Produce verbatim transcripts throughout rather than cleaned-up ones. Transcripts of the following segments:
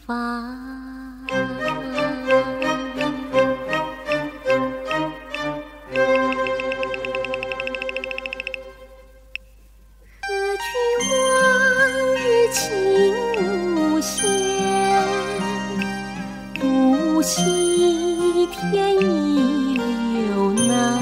帆。何惧往日情无限，独惜天意流难。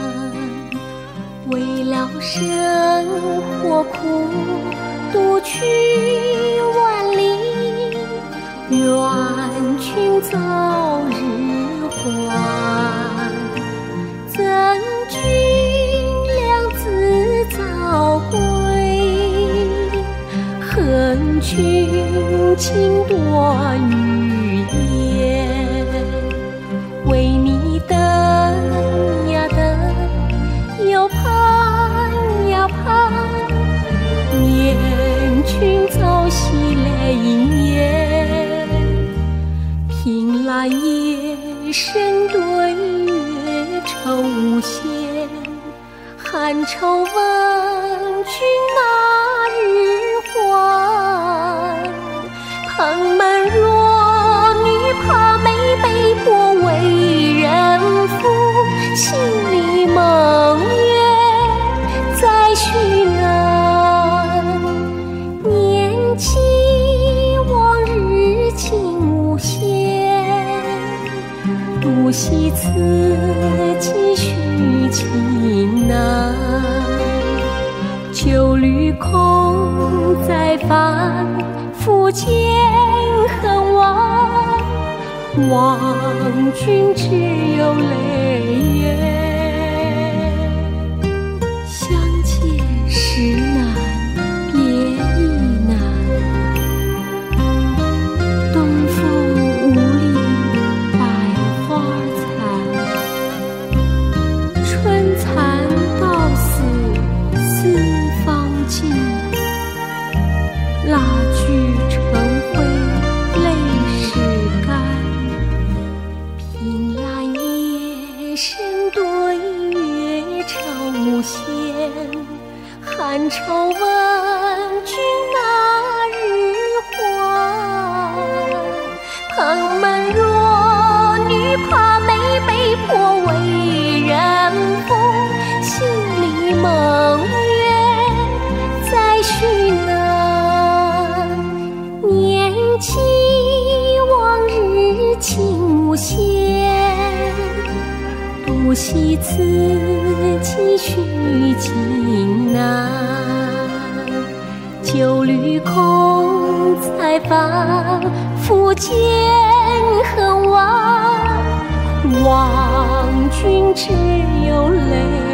为了生活苦，独去万里，愿君早日还。赠君良子早归，恨君情多语言。为你等呀等，又盼呀盼，念君早曦泪眼。凭栏夜深对月愁无限，寒愁问君那日还。蓬门弱女怕没被迫为人妇，心里梦愿再续难。念起往日情无限，独惜此际许情难。旧旅空再返，复见恨晚。望君只有泪眼。相见时难别亦难，东风无力百花残。春蚕到死丝方尽，蜡炬成灰泪始干。凭栏夜深对月愁无限，寒愁问君那日还。蓬门弱女怕没被迫为人妇，心里梦愿再续难。念起往日情无限，独惜此际许情难。旧旅空再返，复见恨晚。望君只有泪